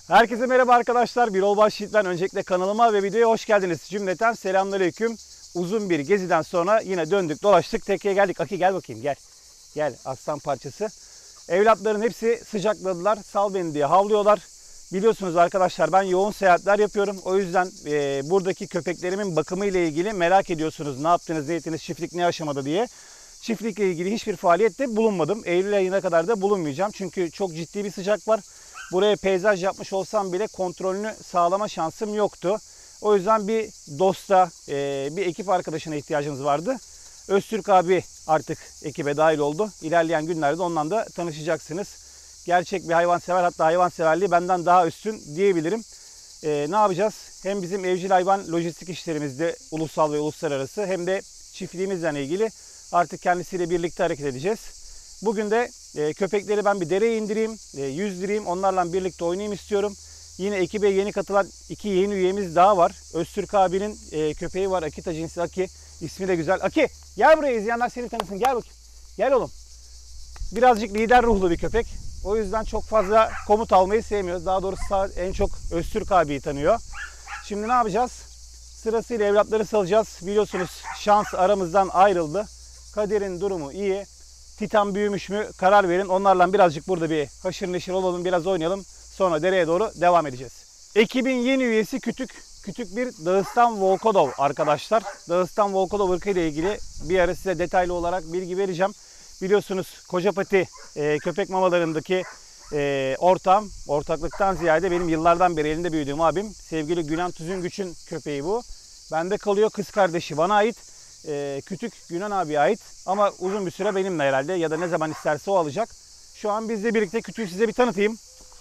Herkese merhaba arkadaşlar. Birol Başyiğit'ten öncelikle kanalıma ve videoya hoş geldiniz. Cümleten selamünaleyküm. Uzun bir geziden sonra yine döndük dolaştık. Tekneye geldik. Aki gel bakayım gel. Gel aslan parçası. Evlatların hepsi sıcakladılar. Sal beni diye havlıyorlar. Biliyorsunuz arkadaşlar ben yoğun seyahatler yapıyorum. O yüzden buradaki köpeklerimin bakımı ile ilgili merak ediyorsunuz. Ne yaptınız, ne ettiniz, çiftlik ne aşamada diye. Çiftlikle ilgili hiçbir faaliyette bulunmadım. Eylül ayına kadar da bulunmayacağım. Çünkü çok ciddi bir sıcak var. Buraya peyzaj yapmış olsam bile kontrolünü sağlama şansım yoktu. O yüzden bir dosta, bir ekip arkadaşına ihtiyacımız vardı. Öztürk abi artık ekibe dahil oldu. İlerleyen günlerde ondan da tanışacaksınız. Gerçek bir hayvansever, hatta hayvanseverliği benden daha üstün diyebilirim. Ne yapacağız? Hem bizim evcil hayvan lojistik işlerimizde ulusal ve uluslararası hem de çiftliğimizle ilgili artık kendisiyle birlikte hareket edeceğiz. Bugün de köpekleri ben bir dereye indireyim, yüzdüreyim, onlarla birlikte oynayayım istiyorum. Yine ekibe yeni katılan iki yeni üyemiz daha var. Öztürk abinin köpeği var, Akita cinsi Aki. İsmi de güzel. Aki gel buraya, izleyenler seni tanısın. Gel bakayım. Gel oğlum. Birazcık lider ruhlu bir köpek. O yüzden çok fazla komut almayı sevmiyoruz. Daha doğrusu en çok Öztürk abiyi tanıyor. Şimdi ne yapacağız? Sırasıyla evlatları salacağız. Biliyorsunuz şans aramızdan ayrıldı. Kader'in durumu iyi. Titan büyümüş mü karar verin. Onlarla birazcık burada bir haşır neşir olalım, biraz oynayalım. Sonra dereye doğru devam edeceğiz. Ekibin yeni üyesi Kütük. Kütük bir Dağıstan Volkodov arkadaşlar. Dağıstan Volkodov ırkı ile ilgili bir ara size detaylı olarak bilgi vereceğim. Biliyorsunuz Kocapati köpek mamalarındaki ortaklıktan ziyade benim yıllardan beri elinde büyüdüğüm abim sevgili Günan Tüzüngüç'ün köpeği bu. Bende kalıyor, kız kardeşi bana ait. Kütük Günan abiye ait ama uzun bir süre benimle herhalde ya da ne zaman isterse o alacak. Şu an bizle birlikte Kütük'ü size bir tanıtayım.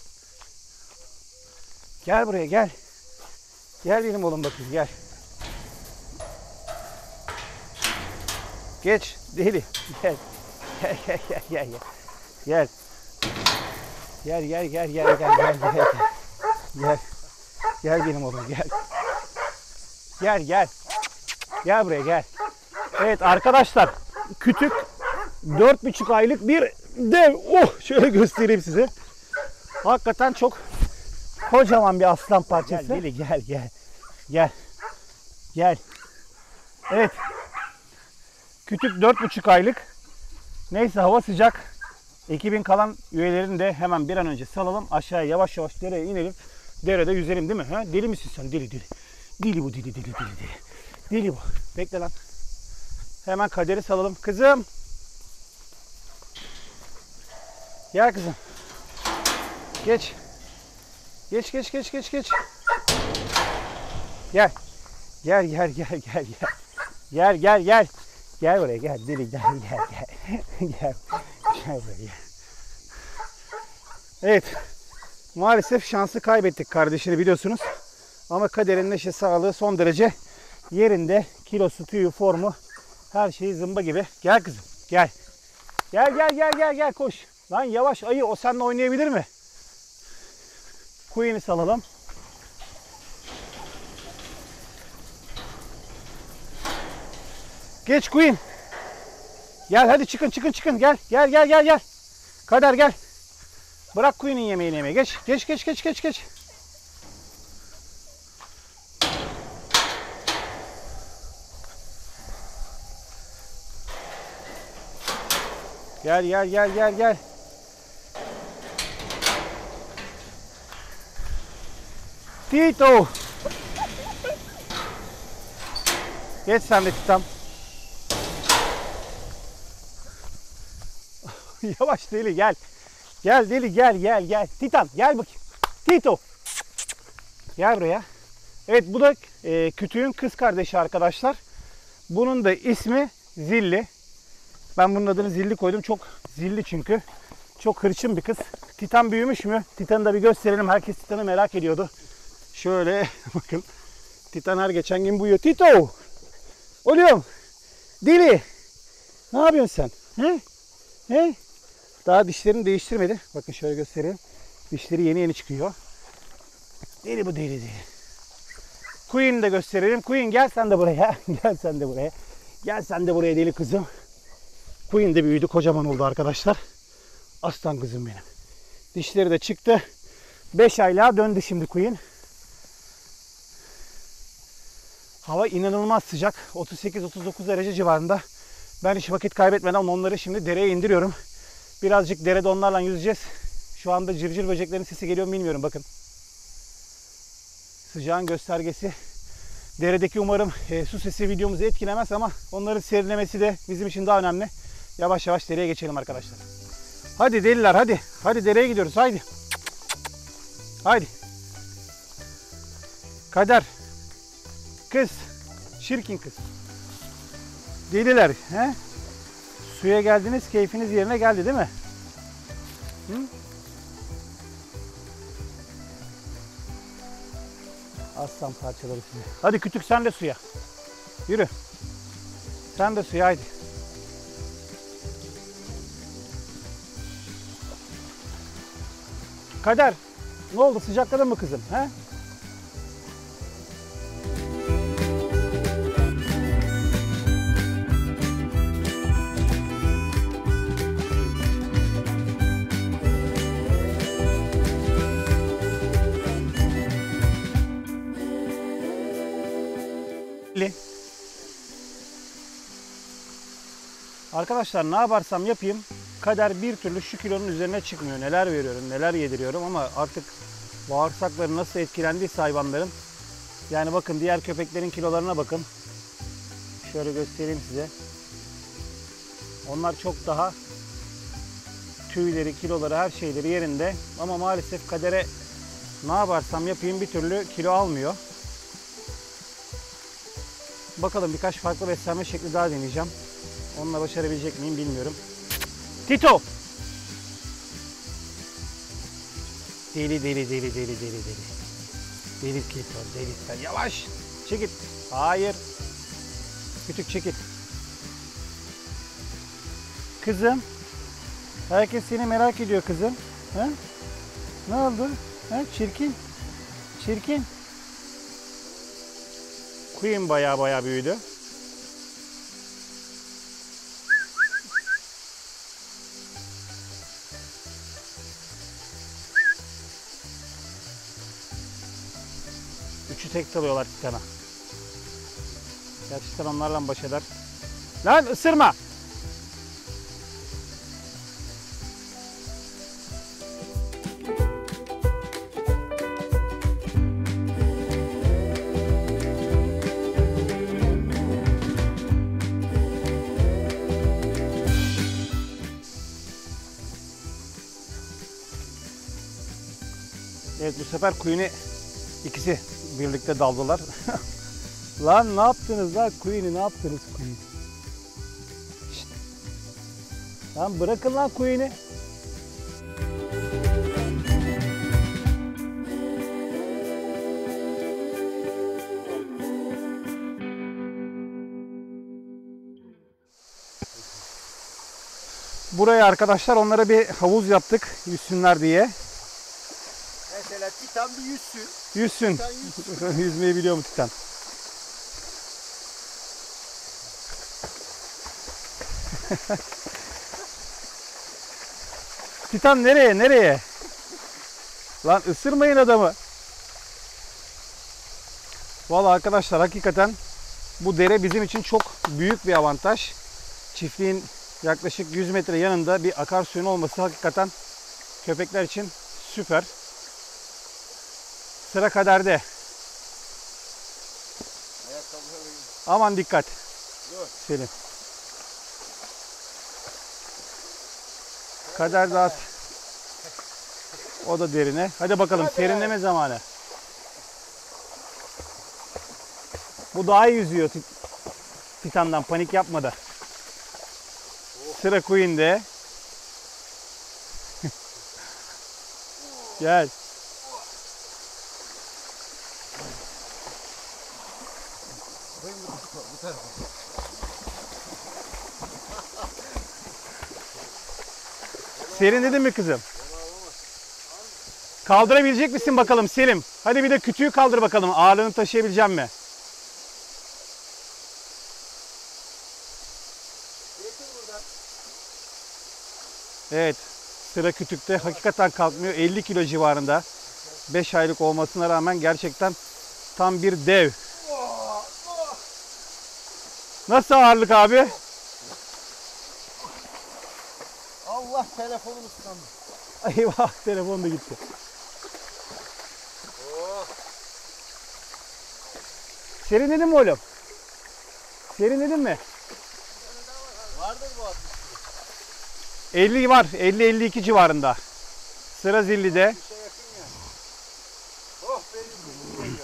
Gel buraya gel. Gel benim oğlum bakayım gel. Geç deli gel. Gel gel gel gel gel. Gel. Gel gel gel gel gel gel gel. Gel. Gel benim oğlum gel. Gel gel. Gel buraya gel. Evet arkadaşlar, Kütük 4,5 aylık bir dev. Şöyle göstereyim size. Hakikaten çok kocaman bir aslan parçası. Gel deli gel gel. Gel. Gel. Evet. Kütük 4,5 aylık. Neyse hava sıcak. Ekibin kalan üyelerini de hemen bir an önce salalım. Aşağıya yavaş yavaş dereye inelim. Derede yüzelim değil mi? Ha? Deli misin sen? Deli deli. Deli bu deli deli deli deli. Deli bu. Bekle lan. Hemen Kader'i salalım. Kızım. Gel kızım. Geç. Geç geç geç geç geç. Gel. Gel gel gel gel gel. Gel gel gel. Gel buraya gel. Deli gel gel gel. Gel. Gel buraya gel. Evet. Maalesef şansı kaybettik kardeşini biliyorsunuz. Ama Kader'in neşe sağlığı son derece yerinde. Kilosu, tüyü, formu her şeyi zımba gibi. Gel kızım. Gel. Gel gel gel gel gel koş. Lan yavaş ayı, o seninle oynayabilir mi? Queen'i salalım. Geç Queen. Gel hadi çıkın çıkın çıkın. Gel gel gel gel gel. Kader gel. Bırak Queen'in yemeğini yemeye. Geç geç geç geç geç geç. Gel gel gel gel gel. Tito. Geç sen de Titan. Yavaş deli gel. Gel deli gel gel gel. Titan gel bakayım. Tito. Gel buraya. Evet bu da Kütüğün kız kardeşi arkadaşlar. Bunun da ismi Zilli. Ben bunun adını Zilli koydum. Çok zilli çünkü. Çok hırçın bir kız. Titan büyümüş mü? Titan'ı da bir gösterelim. Herkes Titan'ı merak ediyordu. Şöyle bakın. Titan her geçen gün büyüyor. Tito! Oğlum! Deli! Ne yapıyorsun sen? He? He? Daha dişlerini değiştirmedi. Bakın şöyle göstereyim. Dişleri yeni yeni çıkıyor. Deli bu deli deli. Queen'i de gösterelim. Queen gel sen de buraya. Gel sen de buraya. Gel sen de buraya deli kızım. Queen de büyüdü. Kocaman oldu arkadaşlar. Aslan kızım benim. Dişleri de çıktı. 5 aylığa döndü şimdi Queen. Hava inanılmaz sıcak. 38-39 derece civarında. Ben hiç vakit kaybetmeden onları şimdi dereye indiriyorum. Birazcık derede onlarla yüzeceğiz. Şu anda cırcır böceklerin sesi geliyor mu bilmiyorum, bakın. Sıcağın göstergesi. Deredeki umarım su sesi videomuzu etkilemez ama onların serinlemesi de bizim için daha önemli. Yavaş yavaş dereye geçelim arkadaşlar. Hadi deliler, hadi. Hadi dereye gidiyoruz, haydi. Haydi. Kader. Kız. Çirkin kız. Deliler. He? Suya geldiniz, keyfiniz yerine geldi değil mi? Hı? Aslan parçaları size. Hadi kütük, sen de suya. Yürü. Sen de suya, haydi. Kader. Ne oldu, sıcakladın mı kızım? He? Arkadaşlar ne yaparsam yapayım Kader bir türlü şu kilonun üzerine çıkmıyor. Neler veriyorum, neler yediriyorum ama artık bağırsakları nasıl etkilendiyse hayvanların. Yani bakın diğer köpeklerin kilolarına bakın. Şöyle göstereyim size. Onlar çok daha tüyleri, kiloları, her şeyleri yerinde. Ama maalesef Kader'e ne yaparsam yapayım bir türlü kilo almıyor. Bakalım birkaç farklı beslenme şekli daha deneyeceğim. Onunla başarabilecek miyim bilmiyorum. Tito! Deli. Deli Tito, deli sen. Yavaş! Çekil. Hayır. Küçük çekil. Kızım. Herkes seni merak ediyor kızım. He? Ne oldu? He? Çirkin. Çirkin. Queen baya büyüdü. Üçü tek dalıyorlar Titan'a. Gerçekten onlarla baş eder. Lan ısırma! Evet, bu sefer Queen'i ikisi birlikte daldılar. Lan ne yaptınız lan Queen'i, ne yaptınız Queen'i? Lan bırakın lan Queen'i. Buraya arkadaşlar onlara bir havuz yaptık yüzsünler diye. Mesela Titan bir yüzsün. Yüzsün. Titan yüzsün. Yüzmeyi biliyor mu Titan? Titan nereye? Nereye? Lan ısırmayın adamı. Vallahi arkadaşlar hakikaten bu dere bizim için çok büyük bir avantaj. Çiftliğin yaklaşık 100 metre yanında bir akarsuyun olması hakikaten köpekler için süper. Sıra Kader'de. Aman dikkat. Dur. Selim. Kader daha. O da derine. Hadi bakalım, Hadi. serinleme zamanı. Bu daha iyi yüzüyor Titan'dan, panik yapmadı. Sıra Queen'de. Gel. Bu tarafa. Serinledin mi kızım? Kaldırabilecek misin bakalım Selim? Hadi bir de kütüğü kaldır bakalım. Ağırlığını taşıyabilecek mi? Evet. Sıra kütükte. Hakikaten kalkmıyor. 50 kilo civarında. 5 aylık olmasına rağmen gerçekten tam bir dev. Nasıl ağırlık abi? Allah telefonum ıslandı. Eyvah, telefon da gitti. Oh. Serinledin mi oğlum? Serinledin mi? Vardır bu at. 50 var. 50-52 civarında. Sıra zillide. Bir şey yakın ya. Oh benim kızım geliyor.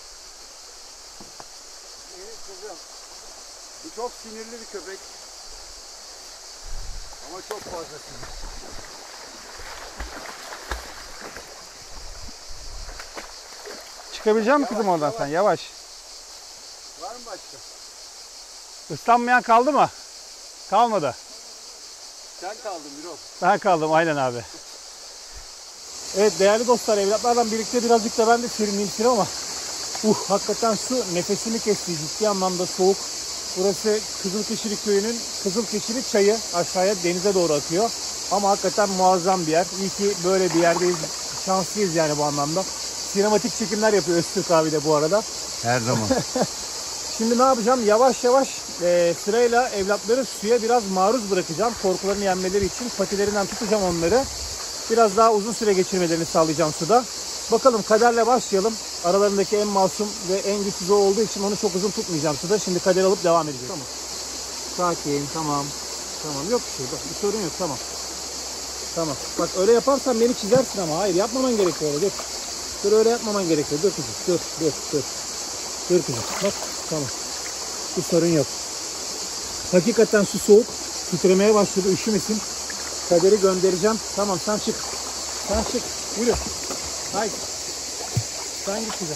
Benim kızım. Bu çok sinirli bir köpek. Ama çok fazla sinirli. Çıkabilecek misin kızım oradan sen? Yavaş. Var mı başka? Islanmayan kaldı mı? Kalmadı. Sen kaldın Birol. Ben kaldım aynen abi. Evet değerli dostlar, evlatlarla birlikte birazcık da ben de serinleyeyim ama hakikaten su nefesimi kesti, ciddi anlamda soğuk. Burası Kızılkeşili köyünün Kızılkeşili çayı aşağıya denize doğru akıyor. Ama hakikaten muazzam bir yer. İyi ki böyle bir yerdeyiz. Şanslıyız yani bu anlamda. Sinematik çekimler yapıyor Öztürk abi de bu arada. Her zaman. Şimdi ne yapacağım? Yavaş yavaş sırayla evlatları suya biraz maruz bırakacağım. Korkularını yenmeleri için patilerinden tutacağım onları. Biraz daha uzun süre geçirmelerini sağlayacağım suda. Bakalım Kader'le başlayalım. Aralarındaki en masum ve en güçsüz o olduğu için onu çok uzun tutmayacağım suda. Şimdi Kader alıp devam edeceğiz. Tamam. Sakin, tamam. Tamam, yok bir şey. Bak, bir sorun yok, tamam. Tamam. Bak öyle yaparsan beni çizersin ama. Hayır, yapmaman gerekiyor öyle. Dur. Dur, öyle yapmaman gerekiyor. Dur kızım. Dur, dur, dur. Dur kızım. Bak, tamam. Bir sorun yok. Hakikaten su soğuk. Titremeye başladı. Üşümesin. Kader'i göndereceğim. Tamam, sen çık. Sen çık. Yürü. Haydi. Sen git bize.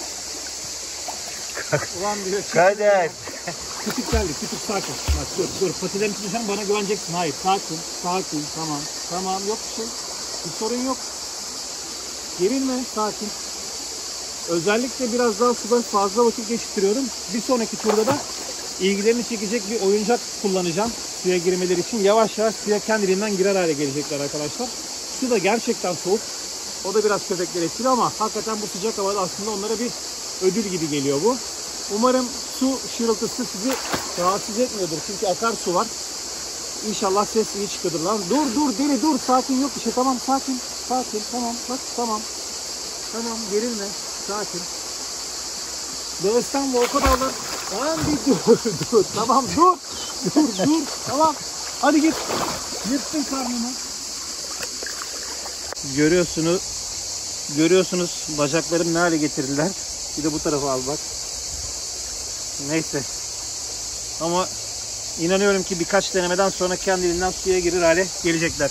Ulan diyor. Kader. Küçük geldi. Küçük sakin. Bak dur dur. Patilerini tutacağım, bana güveneceksin. Hayır. Sakin. Sakin. Tamam. Tamam. Yok bir şey. Bir sorun yok. Gerilme. Sakin. Özellikle biraz daha suda fazla vakit geçiriyorum. Bir sonraki turda da ilgilerini çekecek bir oyuncak kullanacağım suya girmeleri için. Yavaş yavaş suya kendiliğinden girer hale gelecekler arkadaşlar. Su da gerçekten soğuk. O da biraz köpekleri etkili ama hakikaten bu sıcak havada aslında onlara bir ödül gibi geliyor bu. Umarım su şırıltısı sizi rahatsız etmiyordur. Çünkü akarsu var. İnşallah ses iyi çıkıyordur lan. Dur dur deli dur, sakin, yok bir şey, tamam, sakin. Sakin, tamam, bak, tamam. Tamam, gerilme. Sakin. Dağıstan volka dağlar. Lan bir dur, dur. Tamam, dur. Dur. Tamam. Hadi git. Yırttın karnını. Görüyorsunuz bacaklarım ne hale getirdiler. Bir de bu tarafa al bak. Neyse. Ama inanıyorum ki birkaç denemeden sonra kendiliğinden suya girir hale gelecekler.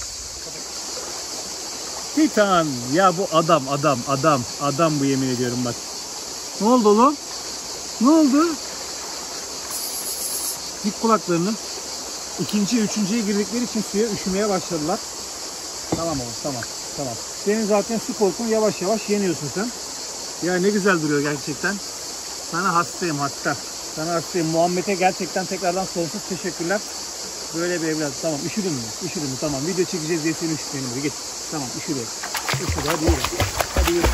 Titan. Ya bu adam bu, yemin ediyorum bak. Ne oldu oğlum? Ne oldu? Dik kulaklarını. Üçüncüye girdikleri için suya üşümeye başladılar. Tamam oğlum, tamam. Tamam. Senin zaten su korkun yavaş yavaş yeniyorsun sen. Ya ne güzel duruyor gerçekten. Sana hastayım, hasta. Sana hastayım. Muhammed'e gerçekten tekrardan sonsuz teşekkürler. Böyle bir evlat. Tamam, üşüdün mü? Üşüdün mü? Tamam. Video çekeceğiz diye seni üşütmeyelim. Git. Tamam, üşüdü. Üşüdü. Hadi yürü. Hadi yürü.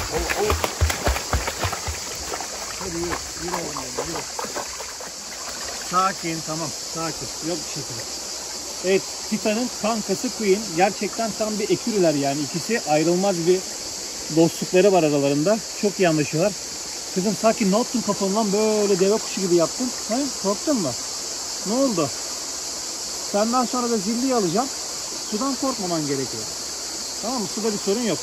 Hadi yürü. Yürü oğlum, yürü. Sakin, tamam. Sakin. Yok bir şekilde. Evet, Titan'ın kankası Queen. Gerçekten tam bir ekürüler yani. İkisi ayrılmaz bir dostlukları var aralarında. Çok iyi anlaşıyorlar. Kızım sakin, ne yaptın kafandan böyle deve kuşu gibi yaptın? He? Korktun mu? Ne oldu? Senden sonra da zilliyi alacağım. Sudan korkmaman gerekiyor. Tamam mı? Suda bir sorun yok.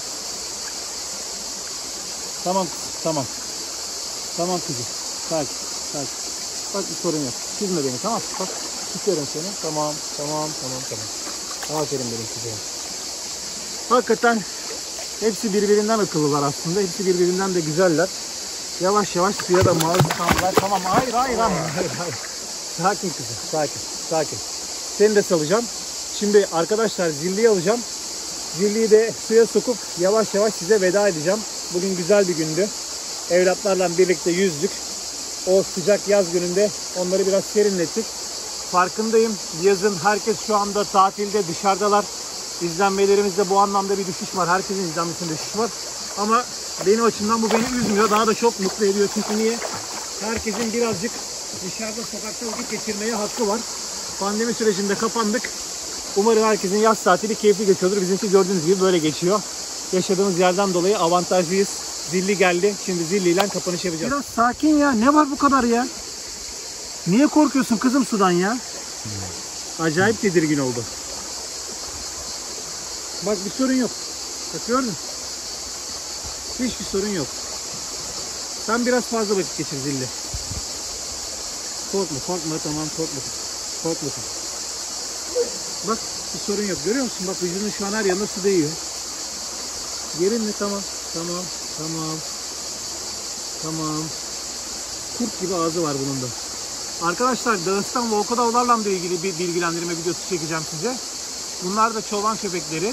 Tamam, tamam. Tamam kızım. Sakin, sakin. Bak bir sorun yok. Çizme beni, tamam. Bak tutuyorum seni. Tamam, tamam, tamam, tamam. Aferin benim kızım. Hakikaten hepsi birbirinden akıllılar aslında. Hepsi birbirinden de güzeller. Yavaş yavaş suya da maruz kaldılar. Tamam, hayır. Sakin kızım, sakin, sakin. Seni de salacağım. Şimdi arkadaşlar zilliyi alacağım. Zilliyi de suya sokup yavaş yavaş size veda edeceğim. Bugün güzel bir gündü. Evlatlarla birlikte yüzdük. O sıcak yaz gününde onları biraz serinlettik. Farkındayım. Yazın herkes şu anda tatilde, dışarıdalar. İzlenmelerimizde bu anlamda bir düşüş var. Herkesin izlenmesinde düşüş var. Ama benim açımdan bu beni üzmüyor. Daha da çok mutlu ediyor. Çünkü niye? Herkesin birazcık dışarıda sokakta vakit geçirmeye hakkı var. Pandemi sürecinde kapandık. Umarım herkesin yaz tatili keyifli geçiyordur. Bizimki gördüğünüz gibi böyle geçiyor. Yaşadığımız yerden dolayı avantajlıyız. Zilli geldi. Şimdi Zilli ile kapanış yapacağız. Biraz sakin ya. Ne var bu kadar ya? Niye korkuyorsun kızım sudan ya? Acayip tedirgin oldu. Bak bir sorun yok. Bak gördün mü? Hiçbir sorun yok. Sen biraz fazla vakit geçir Zilli. Korkma tamam korkma. Korkma. Bak bir sorun yok. Görüyor musun? Bak vücudun şu an her yanına su değiyor. Gerinle tamam. Tamam. Kurt gibi ağzı var bunun da. Arkadaşlar Dağıstan Volkodavlarla da ilgili bir bilgilendirme videosu çekeceğim size. Bunlar da çoban köpekleri.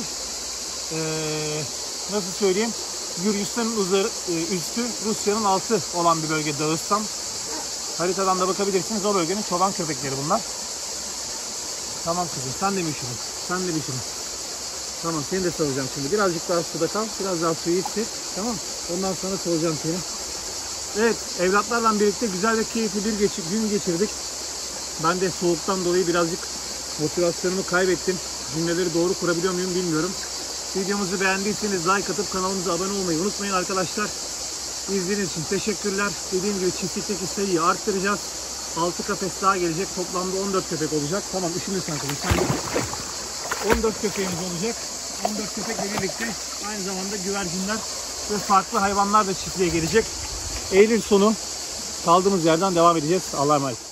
Nasıl söyleyeyim? Gürcistan'ın üstü, Rusya'nın altı olan bir bölge Dağıstan. Haritadan da bakabilirsiniz. O bölgenin çoban köpekleri bunlar. Tamam kızım. Sen de mi üşüdün? Tamam seni de salacağım şimdi. Birazcık daha suda kal. Biraz daha suyu içtir. Tamam. Ondan sonra salacağım seni. Evet. Evlatlarla birlikte güzel ve keyifli bir gün geçirdik. Ben de soğuktan dolayı birazcık motivasyonumu kaybettim. Cümleleri doğru kurabiliyor muyum bilmiyorum. Videomuzu beğendiyseniz like atıp kanalımıza abone olmayı unutmayın arkadaşlar. İzlediğiniz için teşekkürler. Dediğim gibi çiftlikteki sayıyı arttıracağız. 6 kafes daha gelecek. Toplamda 14 köpek olacak. Tamam üşümürsen kızım. 14 köpeğimiz olacak. 14 köpekle birlikte aynı zamanda güvercinler ve farklı hayvanlar da çiftliğe gelecek. Eylül sonu kaldığımız yerden devam edeceğiz. Allah'a emanet.